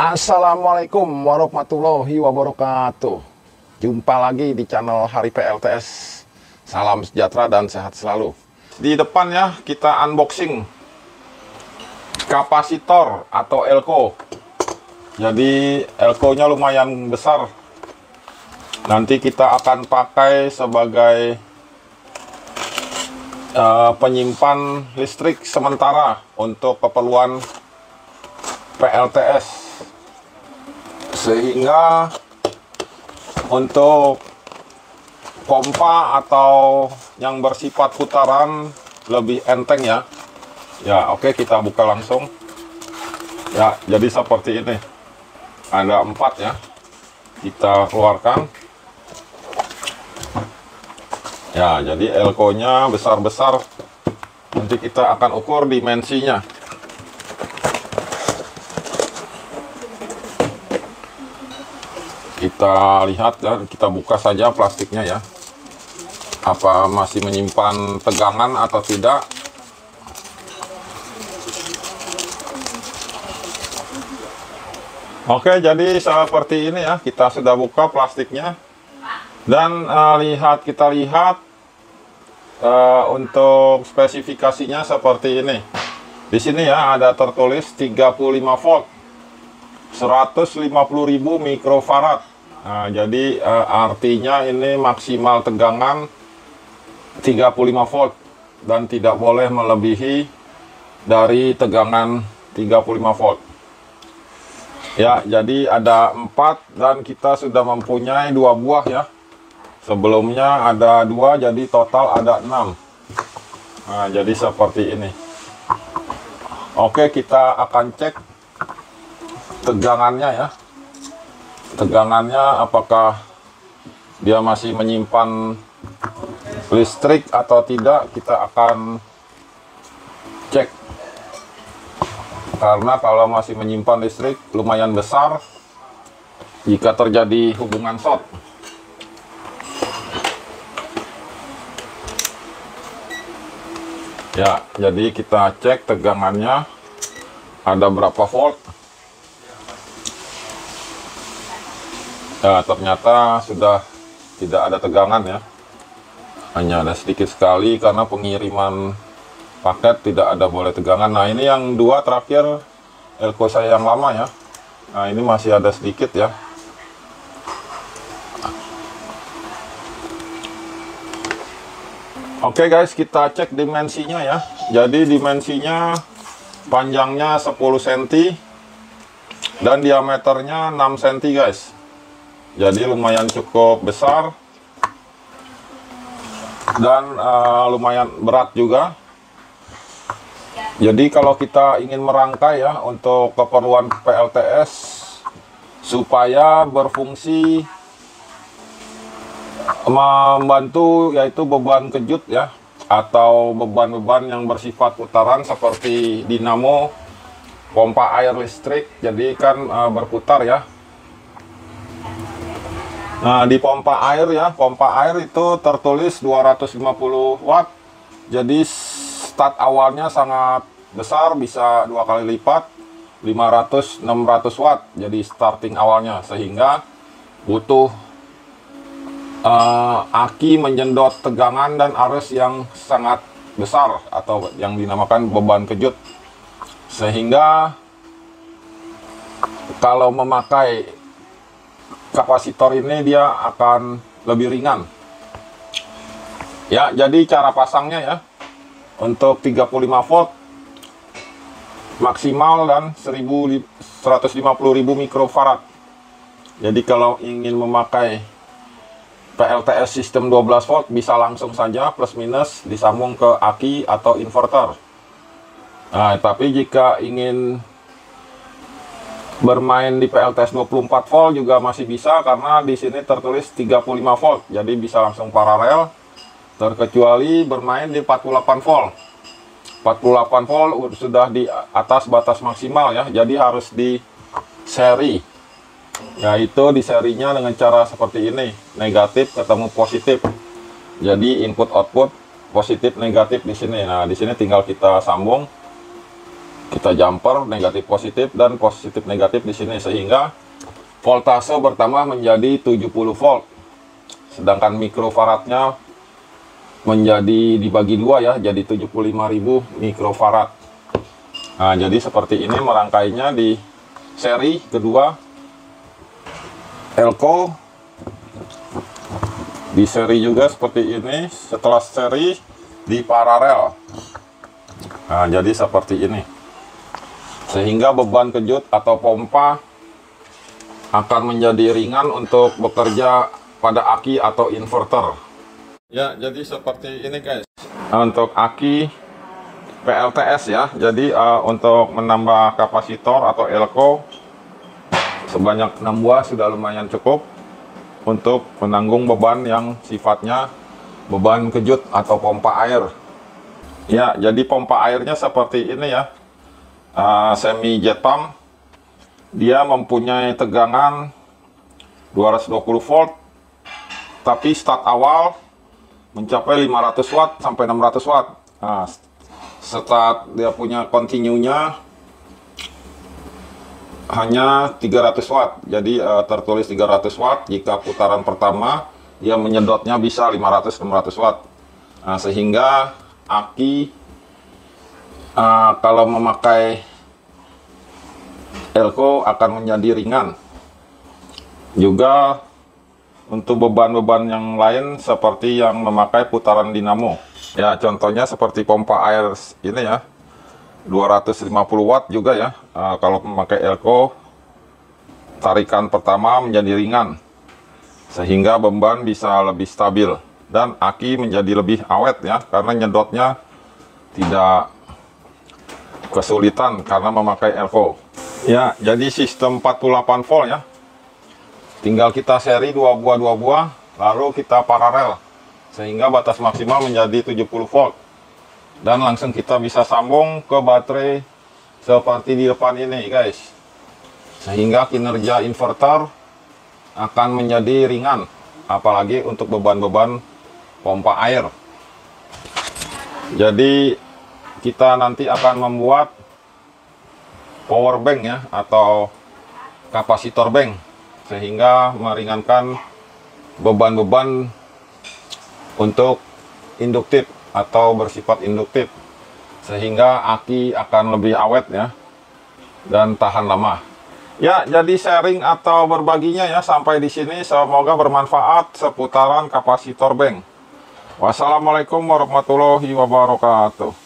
Assalamualaikum warahmatullahi wabarakatuh. Jumpa lagi di channel Hari PLTS. Salam sejahtera dan sehat selalu. Di depan ya kita unboxing kapasitor atau elko. Jadi elko nya lumayan besar. Nanti kita akan pakai sebagai penyimpan listrik sementara untuk keperluan PLTS, sehingga untuk pompa atau yang bersifat putaran lebih enteng ya. Ya oke, kita buka langsung ya. Jadi seperti ini, ada 4 ya, kita keluarkan ya. Jadi elko nya besar-besar, nanti kita akan ukur dimensinya. Kita lihat ya, kita buka saja plastiknya ya, apa masih menyimpan tegangan atau tidak. Oke, jadi seperti ini ya, kita sudah buka plastiknya. Dan kita lihat untuk spesifikasinya seperti ini. Di sini ya ada tertulis 35 volt, 150.000 mikrofarad. Nah, jadi artinya ini maksimal tegangan 35 volt dan tidak boleh melebihi dari tegangan 35 volt. Ya, jadi ada 4 dan kita sudah mempunyai 2 buah ya. Sebelumnya ada 2, jadi total ada 6. Nah, jadi seperti ini. Oke, kita akan cek tegangannya ya. Tegangannya apakah dia masih menyimpan listrik atau tidak, kita akan cek. Karena kalau masih menyimpan listrik lumayan besar jika terjadi hubungan short. Ya, jadi kita cek tegangannya ada berapa volt. Ya, ternyata sudah tidak ada tegangan ya, hanya ada sedikit sekali karena pengiriman paket tidak ada boleh tegangan. Nah, ini yang 2 terakhir elko saya yang lama ya. Nah, ini masih ada sedikit ya. Oke guys, kita cek dimensinya ya. Jadi dimensinya panjangnya 10 cm dan diameternya 6 cm guys. Jadi lumayan cukup besar dan lumayan berat juga. Jadi kalau kita ingin merangkai ya untuk keperluan PLTS supaya berfungsi membantu, yaitu beban kejut ya, atau beban-beban yang bersifat putaran seperti dinamo, pompa air listrik, jadi kan berputar ya. Nah, di pompa air ya, pompa air itu tertulis 250 watt. Jadi start awalnya sangat besar, bisa 2 kali lipat, 500-600 watt. Jadi starting awalnya, sehingga butuh aki menyedot tegangan dan arus yang sangat besar atau yang dinamakan beban kejut. Sehingga kalau memakai kapasitor ini dia akan lebih ringan ya. Jadi cara pasangnya ya, untuk 35 volt maksimal dan 150.000 mikrofarad. Jadi kalau ingin memakai PLTS sistem 12 volt bisa langsung saja plus minus disambung ke aki atau inverter. Nah, tapi jika ingin bermain di PLTS 24 volt juga masih bisa, karena di sini tertulis 35 volt. Jadi bisa langsung paralel, terkecuali bermain di 48 volt. 48 volt sudah di atas batas maksimal ya. Jadi harus di seri. Yaitu di serinya dengan cara seperti ini, negatif ketemu positif. Jadi input output positif negatif di sini. Nah, di sini tinggal kita sambung Kita jumper negatif positif dan positif negatif di sini, sehingga voltase bertambah menjadi 70 volt. Sedangkan mikrofaradnya menjadi dibagi dua ya, jadi 75.000 mikrofarad. Nah, jadi seperti ini merangkainya di seri kedua Elko. Di seri juga seperti ini, setelah seri di paralel. Nah, jadi seperti ini. Sehingga beban kejut atau pompa akan menjadi ringan untuk bekerja pada aki atau inverter. Ya, jadi seperti ini guys. Untuk aki PLTS ya. Jadi untuk menambah kapasitor atau elko sebanyak 6 buah sudah lumayan cukup untuk menanggung beban yang sifatnya beban kejut atau pompa air. Ya, jadi pompa airnya seperti ini ya. Semi jet pump. Dia mempunyai tegangan 220 volt. Tapi start awal mencapai 500 watt sampai 600 watt. Nah, start dia punya continue-nya hanya 300 watt. Jadi tertulis 300 watt. Jika putaran pertama dia menyedotnya bisa 500-600 watt. Nah, sehingga aki kalau memakai elko akan menjadi ringan. Juga untuk beban-beban yang lain seperti yang memakai putaran dinamo. Ya, contohnya seperti pompa air ini ya. 250 watt juga ya. Kalau memakai elko, tarikan pertama menjadi ringan. Sehingga beban bisa lebih stabil. Dan aki menjadi lebih awet ya. Karena nyedotnya tidak kesulitan karena memakai elko. Ya, jadi sistem 48 volt ya. Tinggal kita seri 2 buah, lalu kita paralel sehingga batas maksimal menjadi 70 volt. Dan langsung kita bisa sambung ke baterai seperti di depan ini guys. Sehingga kinerja inverter akan menjadi ringan, apalagi untuk beban-beban pompa air. Jadi kita nanti akan membuat power bank ya, atau kapasitor bank, sehingga meringankan beban-beban untuk induktif atau bersifat induktif, sehingga aki akan lebih awet ya dan tahan lama. Ya, jadi sharing atau berbaginya ya sampai di sini, semoga bermanfaat seputaran kapasitor bank. Wassalamualaikum warahmatullahi wabarakatuh.